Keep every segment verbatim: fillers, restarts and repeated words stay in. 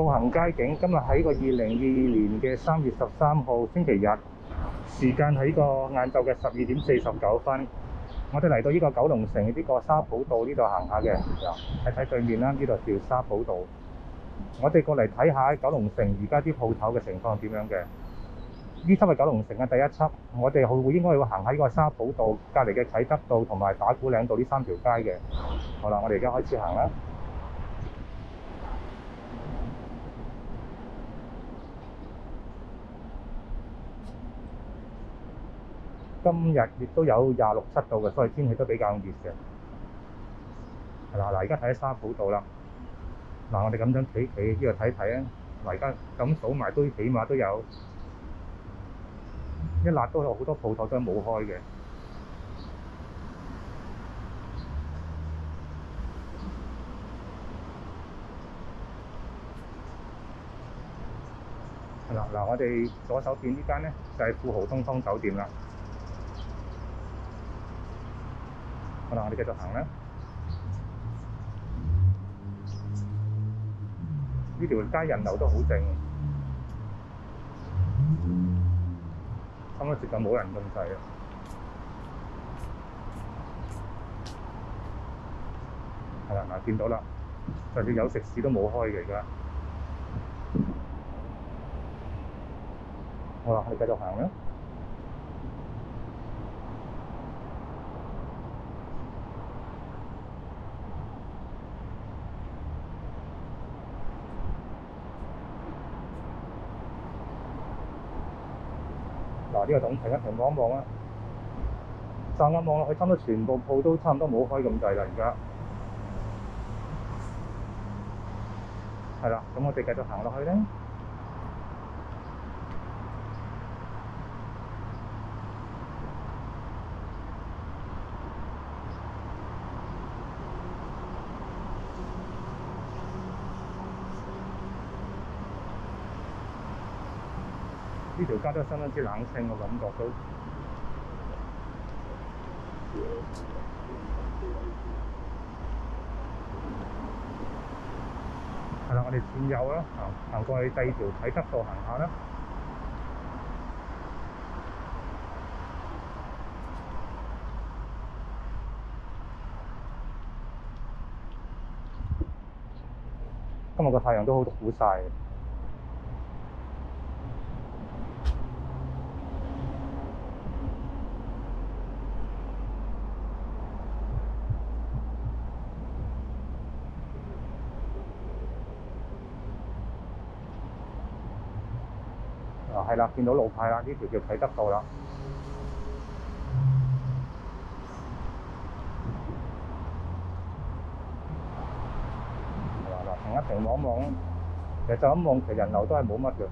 步行街景，今日喺個二零二二年嘅三月十三號星期日，時間喺個晏晝嘅十二點四十九分。我哋嚟到呢個九龍城呢個沙浦道呢度行下嘅，睇睇對面啦，呢度叫沙浦道。我哋過嚟睇下九龍城而家啲鋪頭嘅情況點樣嘅。呢輯係九龍城嘅第一輯，我哋會應該會行喺呢個沙浦道隔離嘅啟德道同埋打鼓嶺道呢三條街嘅。好啦，我哋而家開始行啦。今日亦都有廿六七度嘅，所以天氣都比較熱嘅。係啦，嗱，而家睇沙浦道啦。嗱，我哋咁樣企企呢度睇睇啊。嗱，而家咁數埋都起碼都有一辣都有好多鋪頭都冇開嘅。係啦，嗱，我哋左手邊呢間咧就係富豪東方酒店啦。好啦，我哋繼續行啦。呢條街人流都好靜，差唔多接近冇人咁滯啦。係啦，嗱，見到啦，就算有食肆都冇開嘅而家。好啦，我哋繼續行啦。嗱，呢個總停一停望一望啦，驟眼望落去，差唔多全部鋪都差唔多冇開咁滯啦，而家。係啦，咁我哋繼續行落去咧。呢條街都相當之冷清，我感覺到。係啦，我哋轉右啦，行行過去第二條啟德道行下啦。今日個太陽都好好曬。啊，係啦，見到路牌啦，呢條叫啟德道啦。嗱嗱，停一停望一望，其實就咁望，其實人流都係冇乜嘅。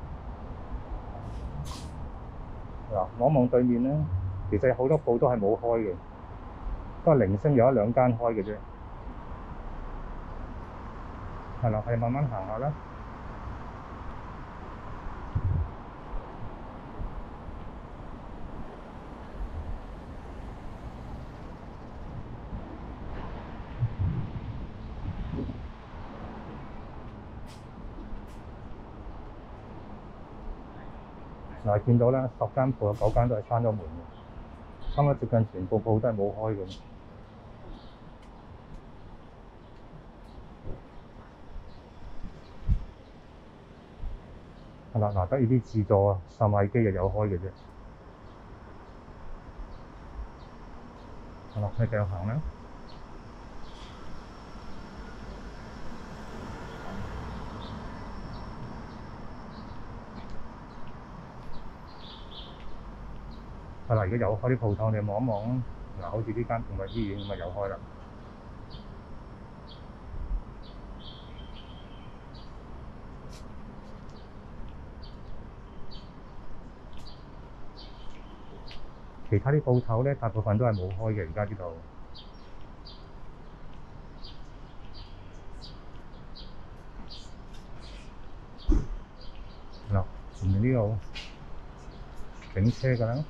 嗱，望一望對面咧，其實好多鋪都係冇開嘅，都係零星有一兩間開嘅啫。係啦，係慢慢行下啦。嗱，見到啦，十間鋪有九間都係關咗門嘅，差唔多接近全部鋪都係冇開嘅。係啦，嗱，得意啲自助售賣機又有開嘅啫。係啦，你繼續行啦。係啦，而家有開啲鋪頭，你望一望，嗱，好似呢間動物醫院咁啊，有開啦。其他啲鋪頭咧，大部分都係冇開嘅，而家呢度。嗱，前面呢度警車㗎啦。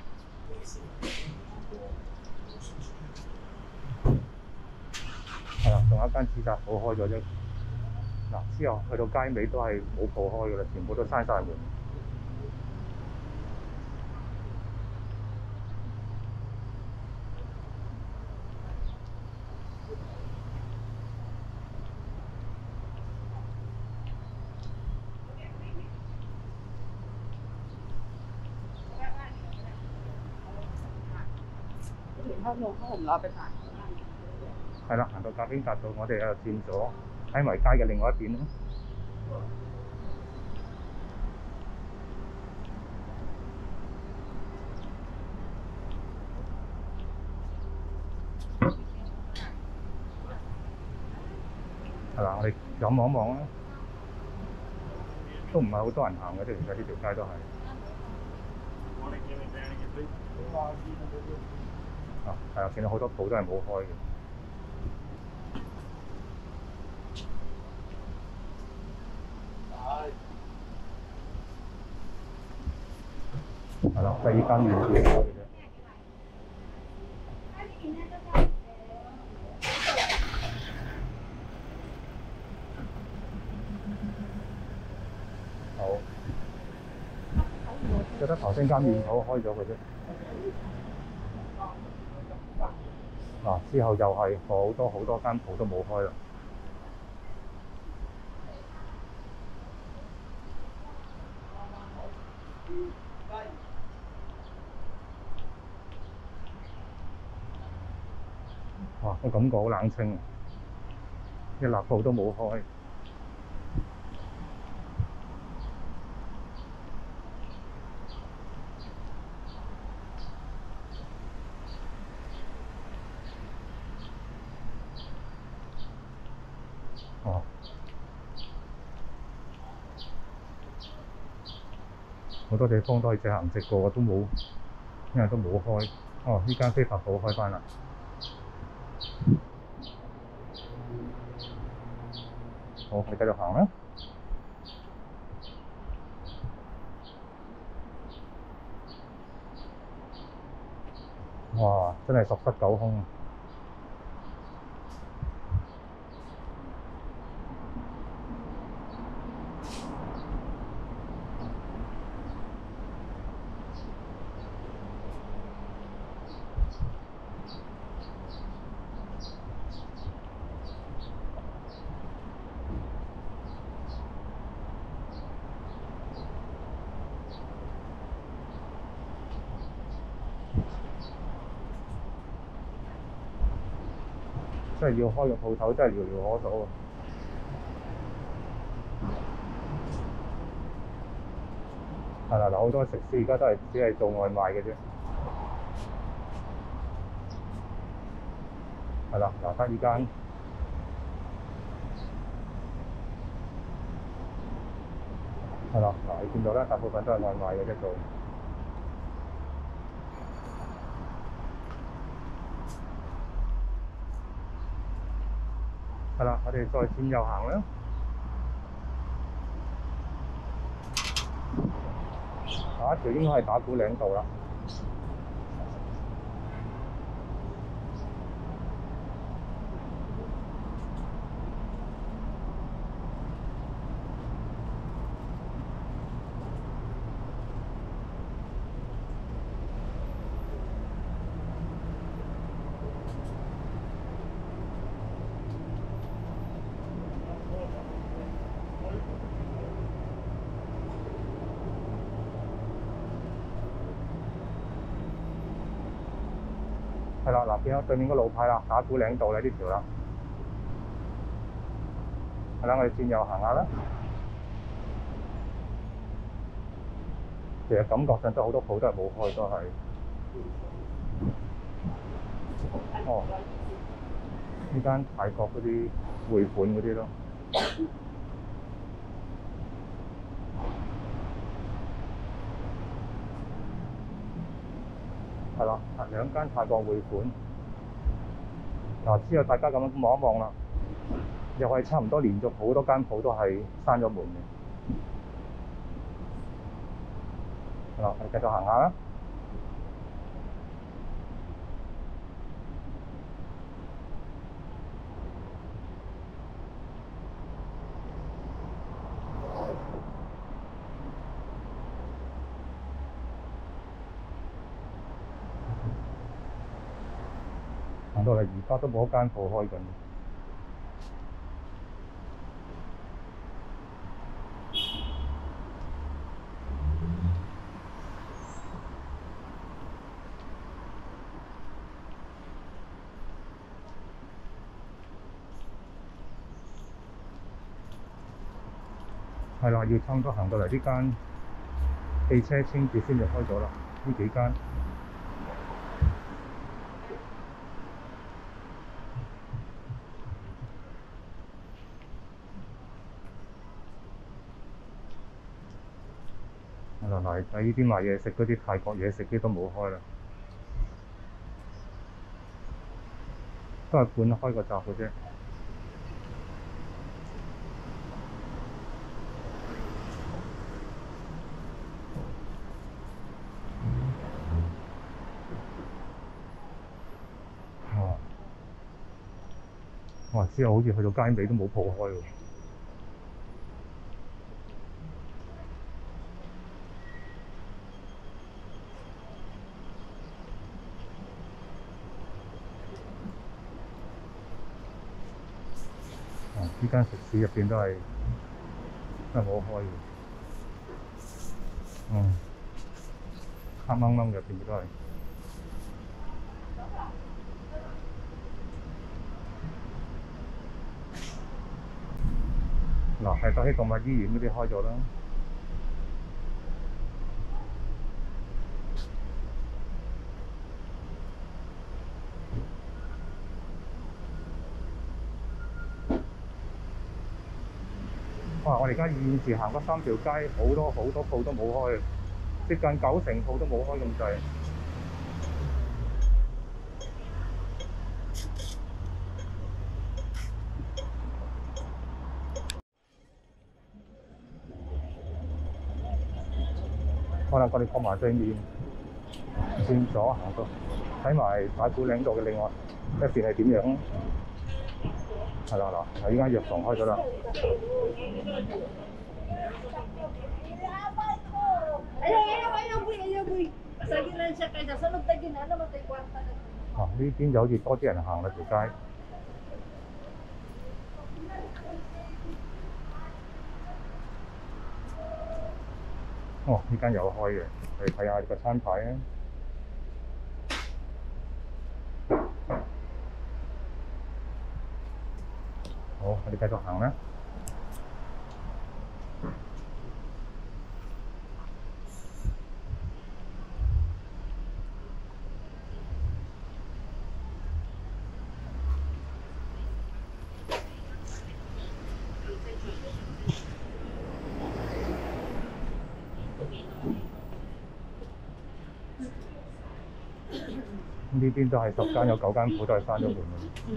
係啦，仲有一間紙紮鋪開咗啫。 嗱，之後去到街尾都係冇鋪開㗎啦，全部都閂晒門。 香港可能攞俾佢。 係啦，行到甲邊格道，我哋又轉咗喺圍街嘅另外一邊咯。係啦，我哋有望一望啦，都唔係好多人行嘅啫，其實呢條街都係。啊，係啊，見到好多鋪都係冇開嘅。係啦，第二間麵店開嘅啫。好，覺得頭先間麵鋪開咗嘅啫。嗱，之後又係好多好多間鋪都冇開啦。哇！個感覺好冷清，一立鋪都冇開。哦，好多地方都係直行直過，都冇，因為都冇開。哦，呢間非法鋪開返啦。好，你繼續行啦。哇！真係十室九空。真係要開個鋪頭，真係遙遙可數。係啦，嗱，好多食肆而家都係只係做外賣嘅啫。係啦，嗱，得依間。係啦，嗱，你見到啦，大部分都係外賣嘅啫做。係啦，我哋再轉右行啦。下一條應該係打鼓嶺道啦。係啦，嗱，見到對面個路牌啦，打鼓嶺道咧呢條啦。係啦，我哋轉右行下啦。其實感覺上都好多鋪都係冇開，都係。哦，呢間泰國嗰啲匯款嗰啲咯。係啦，兩間泰國匯款。嗱，之後大家咁樣望一望啦，又係差唔多連續好多間鋪都係閂咗門嘅。係啦，我哋繼續行下啦。 行到嚟而家都冇一間鋪開緊。係啦，要差唔多行到嚟呢間汽車清潔先就開咗啦，呢幾間。係啦，嗱，喺呢啲賣嘢食嗰啲泰國嘢食啲都冇開啦，都係半開個閘嘅啫。哇！之後好似去到街尾都冇鋪開喎。哦，呢間食肆入邊都係都係冇開嘅。嗯，黑掹掹入邊都係。嗱，係德熙動物醫院嗰啲開咗啦。哇！我哋而家現時行嗰三條街，好多好多鋪都冇開，接近九成鋪都冇開咁滯。可能我哋過埋對面，轉左行到，睇埋打鼓嶺道嘅另外一邊係點樣？係啦嗱，依間藥房開咗啦。啊，呢邊就好似多啲人行啦條街。哦，呢間有開嘅，嚟睇下個餐牌啊！好，我哋繼續行啦。呢邊都係十間有九間鋪都係閂咗門嘅。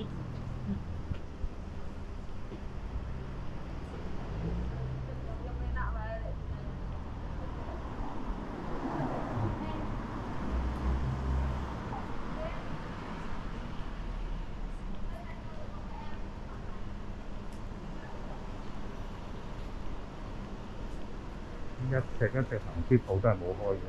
一直一直行啲鋪都係冇開嘅。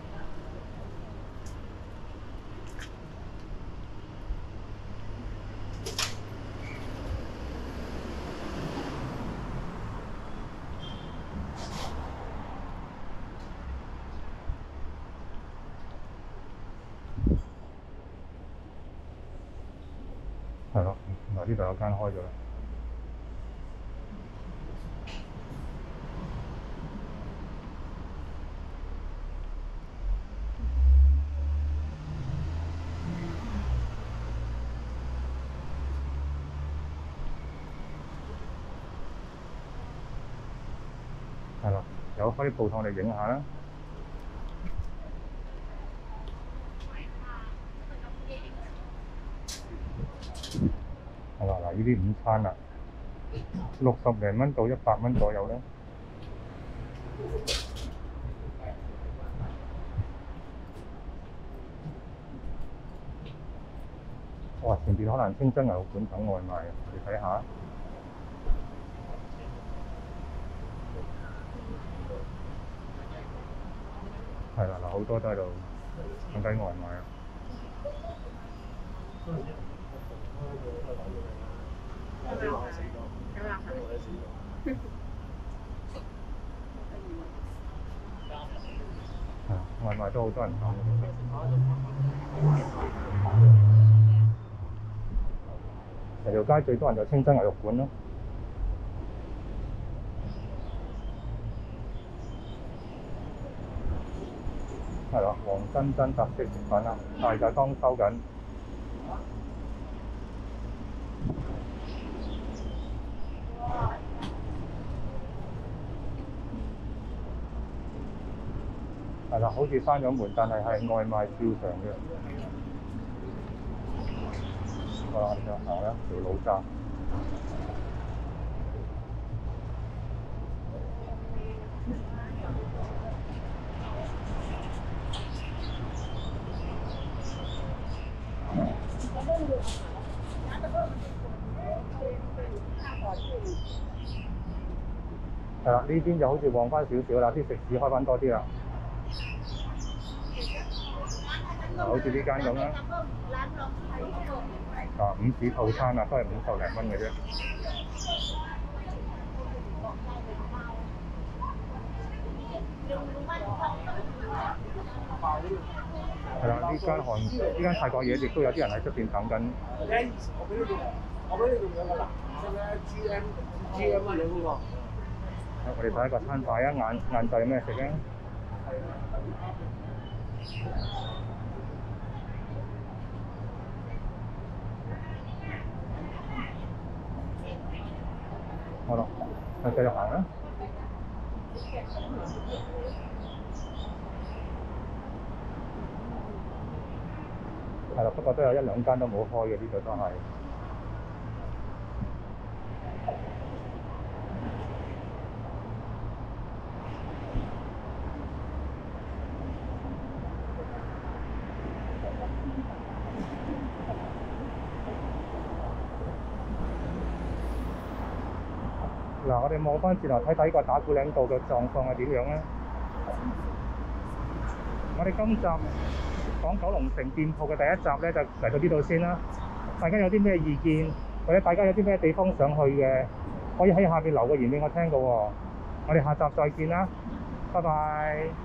係咯，嗱呢度有間開咗啦。係啦，有開啲鋪檔嚟影下啦。係啦，嗱呢啲午餐啦，六十零蚊到一百蚊左右咧。哇！前邊可能清真牛肉館等外賣，你睇下。係啦，嗱好多都喺度等緊外賣啊。 咁樣係，咁樣係。 係外賣都好多人等。成條街最多人就清真牛肉館咯。係啦，黃珍珍特色食品啦，大價當收緊。係啦，好似閂咗門，但係係外賣照常嘅。好啦，我哋就行啦，條老閘。係啦，呢邊就好似旺翻少少啦，啲食肆開翻多啲啦。好似呢間咁啦。啊，五子套餐啊，都係五十零蚊嘅啫。係啦，呢間韓呢間泰國嘢亦都有啲人喺出邊等緊。我俾你用，我俾你用兩個藍色咧 ，G M G M 啊，你嗰個。我哋睇一個餐牌啊，晏晏晝有咩食咧？好啦，我繼續行啦。係啦，不過都有一兩間都冇開嘅，呢度都係。嗱，我哋望翻轉頭睇睇個打鼓嶺道嘅狀況係點樣咧？我哋今集講九龍城店鋪嘅第一集咧，就嚟到呢度先啦。大家有啲咩意見，或者大家有啲咩地方想去嘅，可以喺下邊留個言俾我聽嘅喎。我哋下集再見啦，拜拜。